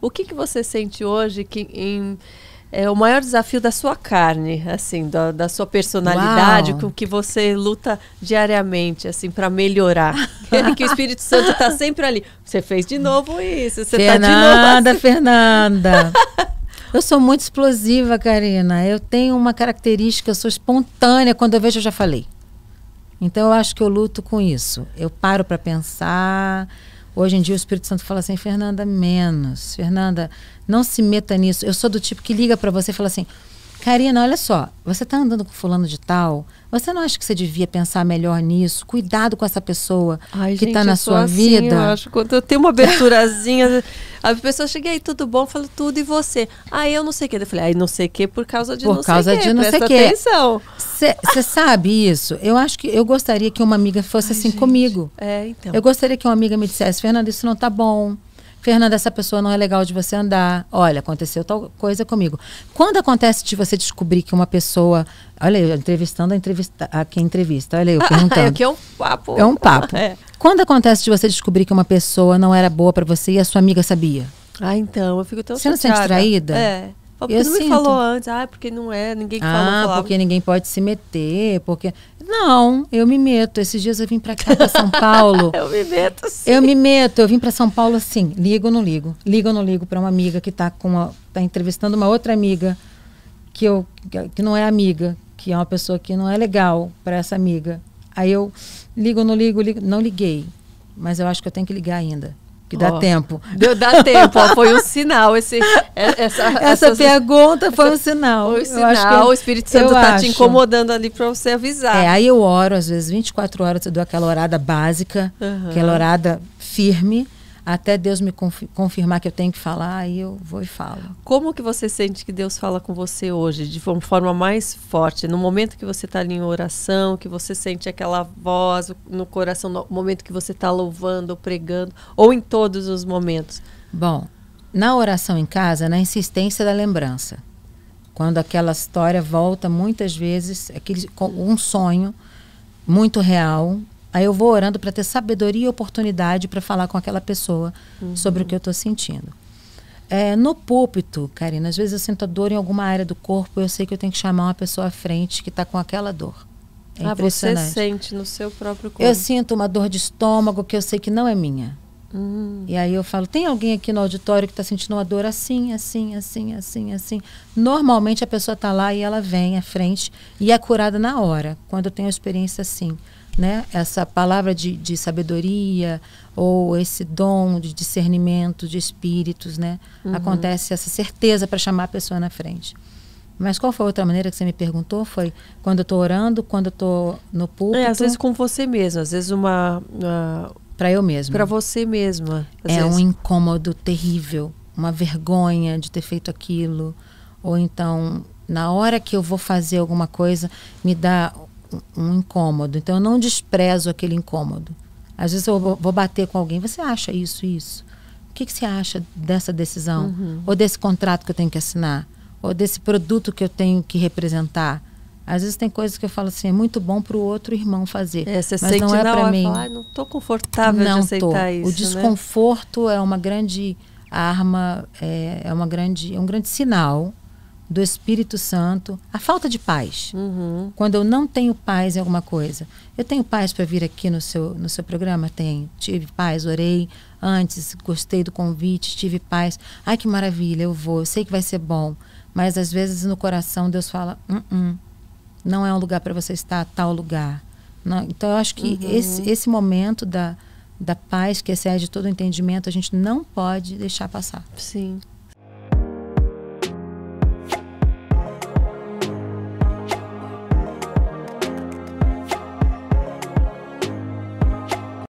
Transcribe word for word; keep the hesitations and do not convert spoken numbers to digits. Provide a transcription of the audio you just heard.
O que, que você sente hoje que em, é o maior desafio da sua carne, assim, da, da sua personalidade, com que você luta diariamente, assim, para melhorar? Que o Espírito Santo está sempre ali. Você fez de novo isso, você está de novo Fernanda, assim. Fernanda. Eu sou muito explosiva, Karina. Eu tenho uma característica, eu sou espontânea. Quando eu vejo, eu já falei. Então, eu acho que eu luto com isso. Eu paro para pensar. Hoje em dia, o Espírito Santo fala assim, Fernanda, menos. Fernanda, não se meta nisso. Eu sou do tipo que liga para você e fala assim, Karina, olha só, você está andando com fulano de tal, você não acha que você devia pensar melhor nisso? Cuidado com essa pessoa Ai, que está gente, na eu sou sua assim, vida. Eu acho, quando eu tenho uma aberturazinha, a pessoa chega aí, tudo bom? Eu falo, tudo, e você? Ah, eu não sei o que. Eu falei, aí não sei o que por causa de Por não causa sei o que. de não sei Presta quê. atenção. Você sabe isso? Eu acho que eu gostaria que uma amiga fosse Ai, assim gente. comigo. É, então. Eu gostaria que uma amiga me dissesse, Fernanda, isso não tá bom. Fernanda, essa pessoa não é legal de você andar. Olha, aconteceu tal coisa comigo. Quando acontece de você descobrir que uma pessoa... Olha, eu entrevistando a, entrevista, a quem entrevista. Olha, eu perguntando. Aqui é um papo. É um papo. É. Quando acontece de você descobrir que uma pessoa não era boa para você e a sua amiga sabia? Ah, então, eu fico tão Você não chateada. se sente traída? É. Porque Eu não me sinto. falou antes. Ah, porque não é, ninguém falou. Ah, falava. porque ninguém pode se meter, porque... Não, eu me meto. Esses dias eu vim pra cá, pra São Paulo. Eu me meto sim. Eu me meto. Eu vim pra São Paulo assim, ligo ou não ligo? Ligo ou não ligo pra uma amiga que tá, com uma, tá entrevistando uma outra amiga que, eu, que não é amiga, que é uma pessoa que não é legal pra essa amiga. Aí eu ligo ou não ligo? ligo não liguei, mas eu acho que eu tenho que ligar ainda. Que dá oh, tempo. Deu, dá tempo, ó, foi um sinal. Esse, essa, essa essas, pergunta foi um sinal. Foi um Eu sinal, acho que, o Espírito Santo está te acho. incomodando ali para você avisar. É, aí eu oro, às vezes, vinte e quatro horas, eu dou aquela orada básica, uhum. aquela orada firme, até Deus me confi confirmar que eu tenho que falar, aí eu vou e falo. Como que você sente que Deus fala com você hoje, de uma forma mais forte? No momento que você está ali em oração, que você sente aquela voz no coração, no momento que você está louvando, pregando, ou em todos os momentos? Bom, na oração em casa, na insistência da lembrança. Quando aquela história volta muitas vezes, aquele, um sonho muito real... Aí eu vou orando para ter sabedoria e oportunidade para falar com aquela pessoa uhum. sobre o que eu estou sentindo. É, no púlpito, Karina, às vezes eu sinto a dor em alguma área do corpo, eu sei que eu tenho que chamar uma pessoa à frente que está com aquela dor. É ah, impressionante. Você sente no seu próprio corpo? Eu sinto uma dor de estômago que eu sei que não é minha. Uhum. E aí eu falo, tem alguém aqui no auditório que está sentindo uma dor assim, assim, assim, assim, assim. Normalmente a pessoa está lá e ela vem à frente e é curada na hora, quando eu tenho a experiência assim. Né? Essa palavra de, de sabedoria ou esse dom de discernimento de espíritos, né? Uhum. Acontece essa certeza para chamar a pessoa na frente. Mas qual foi a outra maneira que você me perguntou? Foi quando eu estou orando, quando eu estou no púlpito? É, às vezes com você mesma, às vezes uma... uma... Para eu mesma. Para você mesma. É vezes. um incômodo terrível, uma vergonha de ter feito aquilo. Ou então, na hora que eu vou fazer alguma coisa, me dá... um incômodo, então eu não desprezo aquele incômodo. Às vezes eu vou bater com alguém, você acha isso, isso? O que, que você acha dessa decisão? Uhum. Ou desse contrato que eu tenho que assinar? Ou desse produto que eu tenho que representar? Às vezes tem coisas que eu falo assim, é muito bom para o outro irmão fazer, é, você mas sente não é para mim. Fala, ah, não estou confortável não de aceitar tô. isso. O desconforto, né? É uma grande arma, é, é, uma grande, é um grande sinal do Espírito Santo, a falta de paz. Uhum. Quando eu não tenho paz em alguma coisa. Eu tenho paz para vir aqui no seu, no seu programa? Tenho. Tive paz, orei antes, gostei do convite, tive paz. Ai, que maravilha, eu vou, eu sei que vai ser bom. Mas às vezes no coração Deus fala, uh-uh, não é um lugar para você estar, tal lugar. Não, então eu acho que uhum. esse, esse momento da, da paz que excede todo o entendimento, a gente não pode deixar passar. Sim.